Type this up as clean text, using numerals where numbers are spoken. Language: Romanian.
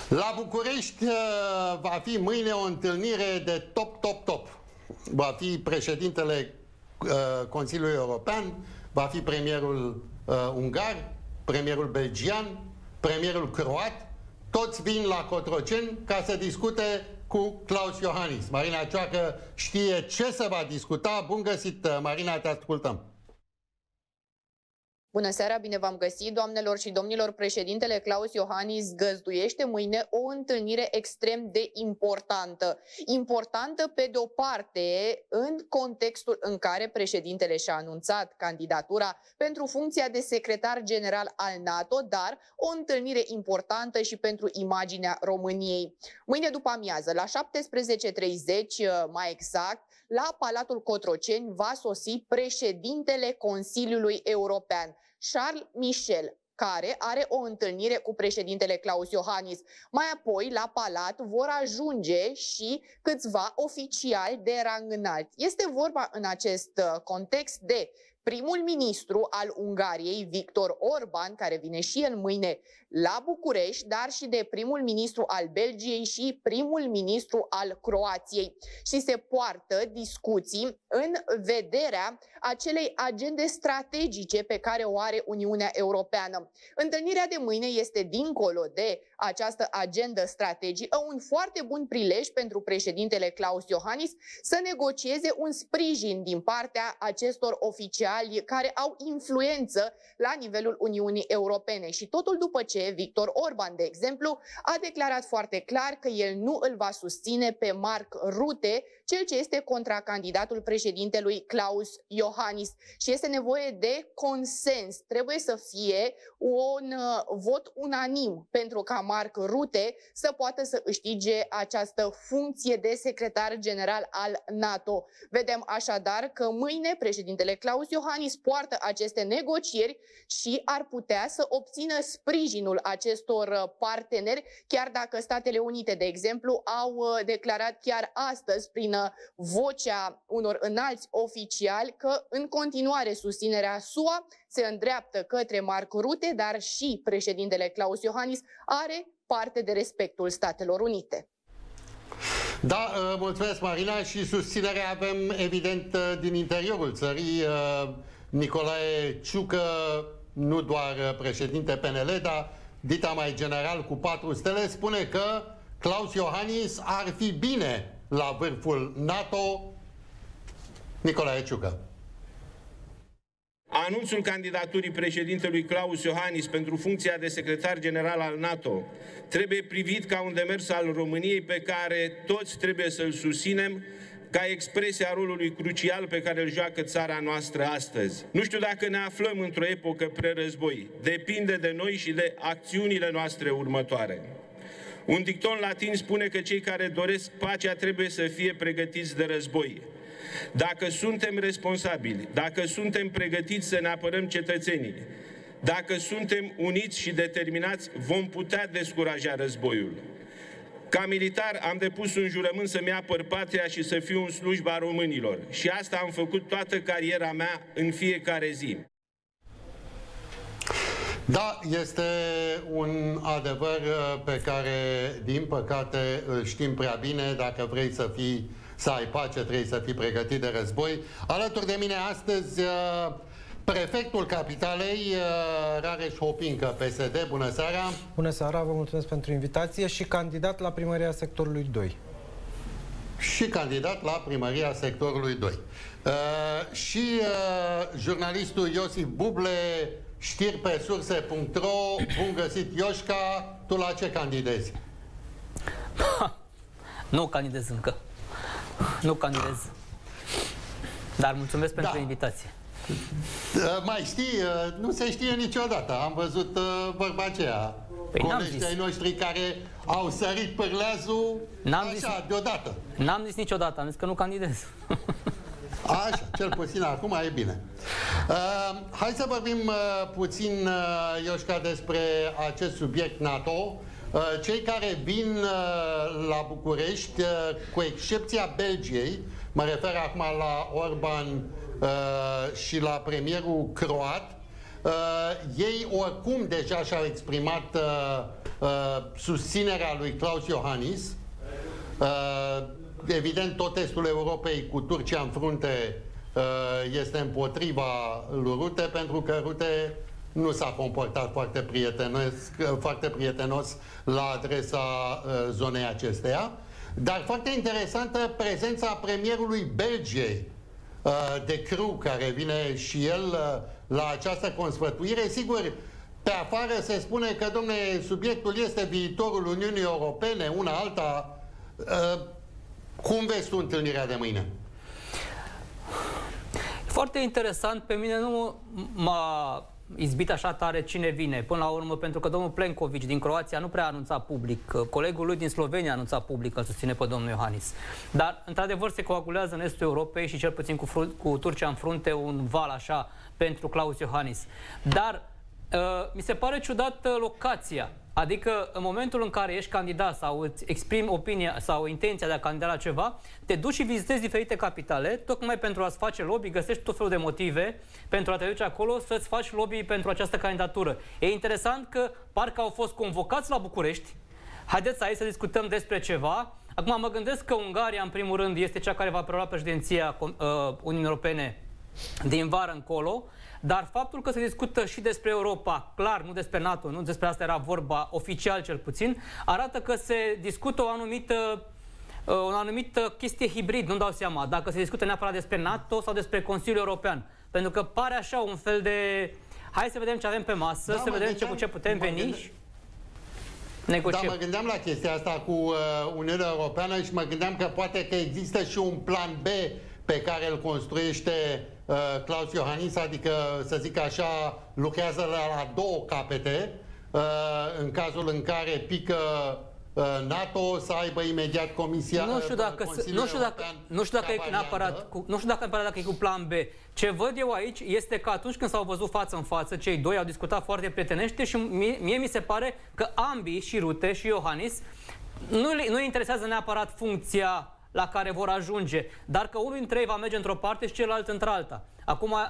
La București va fi mâine o întâlnire de top. Va fi președintele Consiliului European, va fi premierul ungar, premierul belgian, premierul croat. Toți vin la Cotroceni ca să discute cu Klaus Iohannis. Marina Cioacă știe ce se va discuta. Bun găsit, Marina, te ascultăm. Bună seara, bine v-am găsit, doamnelor și domnilor. Președintele Klaus Iohannis găzduiește mâine o întâlnire extrem de importantă. Importantă pe de-o parte în contextul în care președintele și-a anunțat candidatura pentru funcția de secretar general al NATO, dar o întâlnire importantă și pentru imaginea României. Mâine după amiază, la 17:30 mai exact, la Palatul Cotroceni va sosi președintele Consiliului European, Charles Michel, care are o întâlnire cu președintele Klaus Iohannis. Mai apoi, la palat vor ajunge și câțiva oficiali de rang înalt. Este vorba în acest context de primul ministru al Ungariei, Viktor Orban, care vine și el mâine la București, dar și de primul ministru al Belgiei și primul ministru al Croației. Și se poartă discuții în vederea acelei agende strategice pe care o are Uniunea Europeană. Întâlnirea de mâine este, dincolo de această agendă strategică, un foarte bun prilej pentru președintele Klaus Iohannis să negocieze un sprijin din partea acestor oficiali care au influență la nivelul Uniunii Europene. Și totul după ce Viktor Orban, de exemplu, a declarat foarte clar că el nu îl va susține pe Mark Rutte, cel ce este contracandidatul președintelui Klaus Iohannis. Și este nevoie de consens. Trebuie să fie un vot unanim pentru ca Mark Rutte să poată să câștige această funcție de secretar general al NATO. Vedem așadar că mâine președintele Klaus Iohannis poartă aceste negocieri și ar putea să obțină sprijinul acestor parteneri, chiar dacă Statele Unite, de exemplu, au declarat chiar astăzi prin vocea unor înalți oficiali că în continuare susținerea SUA se îndreaptă către Mark Rutte, dar și președintele Klaus Iohannis are parte de respectul Statelor Unite. Da, mulțumesc, Marina, și susținerea avem, evident, din interiorul țării. Nicolae Ciucă, nu doar președinte PNL, dar dita mai general cu 4 stele, spune că Klaus Iohannis ar fi bine la vârful NATO. Nicolae Ciucă. Anunțul candidaturii președintelui Klaus Iohannis pentru funcția de secretar general al NATO trebuie privit ca un demers al României pe care toți trebuie să-l susținem ca expresia rolului crucial pe care îl joacă țara noastră astăzi. Nu știu dacă ne aflăm într-o epocă pre-război. Depinde de noi și de acțiunile noastre următoare. Un dicton latin spune că cei care doresc pacea trebuie să fie pregătiți de război. Dacă suntem responsabili, dacă suntem pregătiți să ne apărăm cetățenii, dacă suntem uniți și determinați, vom putea descuraja războiul. Ca militar am depus un jurământ să-mi apăr patria și să fiu în slujba românilor. Și asta am făcut toată cariera mea în fiecare zi. Da, este un adevăr pe care, din păcate, îl știm prea bine. Dacă vrei să ai pace, trebuie să fii pregătit de război. Alături de mine astăzi, prefectul Capitalei, Rareș Hopincă, PSD. Bună seara! Bună seara, vă mulțumesc pentru invitație. Și candidat la primăria sectorului 2. Și candidat la primăria sectorului 2. Jurnalistul Iosif Buble, știri pe surse.ro. Bun găsit, Ioșca. Tu la ce candidezi? Nu candidez încă. Nu candidez. Dar mulțumesc pentru invitație. Mai știi, nu se știe niciodată. Am văzut vorba aceea. Colegi ai noștri care au sărit pârleazul așa, deodată. N-am zis niciodată, am zis că nu candidez. Așa, cel puțin acum e bine. Hai să vorbim puțin, Ioșca, despre acest subiect NATO. Cei care vin la București, cu excepția Belgiei, mă refer acum la Orban și la premierul croat, ei oricum deja și-au exprimat susținerea lui Klaus Iohannis. Evident, tot estul Europei cu Turcia în frunte este împotriva lui Rutte, pentru că Rutte nu s-a comportat foarte prietenos la adresa zonei acesteia. Dar foarte interesantă prezența premierului Belgiei, De Croo, care vine și el la această consfătuire. Sigur, pe afară se spune că, domne, subiectul este viitorul Uniunii Europene, una alta. Cum vezi tu întâlnirea de mâine? Foarte interesant. Pe mine nu m-a izbit așa tare cine vine. Până la urmă, pentru că domnul Plenković din Croația nu prea a anunțat public. Colegul lui din Slovenia a anunțat public că îl susține pe domnul Iohannis. Dar, într-adevăr, se coagulează în estul Europei și cel puțin cu Turcia în frunte un val așa pentru Klaus Iohannis. Dar mi se pare ciudată locația. Adică în momentul în care ești candidat sau îți exprimi opinia sau intenția de a candida la ceva, te duci și vizitezi diferite capitale, tocmai pentru a-ți face lobby, găsești tot felul de motive pentru a te duce acolo să-ți faci lobby pentru această candidatură. E interesant că parcă au fost convocați la București. Haideți aici să discutăm despre ceva. Acum mă gândesc că Ungaria, în primul rând, este cea care va prelua președinția Uniunii Europene din vară încolo. Dar faptul că se discută și despre Europa, clar, nu despre NATO, nu despre asta era vorba, oficial cel puțin, arată că se discută o anumită chestie hibrid, nu-mi dau seama, dacă se discută neapărat despre NATO sau despre Consiliul European. Pentru că pare așa un fel de... Hai să vedem ce avem pe masă, să vedem cu ce putem veni și negociem. Da, mă gândeam la chestia asta cu Uniunea Europeană și mă gândeam că poate că există și un plan B pe care îl construiește Klaus Iohannis, adică, să zic așa, lucrează la două capete, în cazul în care pică NATO, să aibă imediat Comisia. Nu știu dacă e neapărat cu plan B. Ce văd eu aici este că atunci când s-au văzut față în față, cei doi au discutat foarte prietenește și mie mi se pare că ambii, și Rutte și Iohannis, nu interesează neapărat funcția la care vor ajunge, dar că unul dintre ei va merge într-o parte și celălalt într-alta. Acum,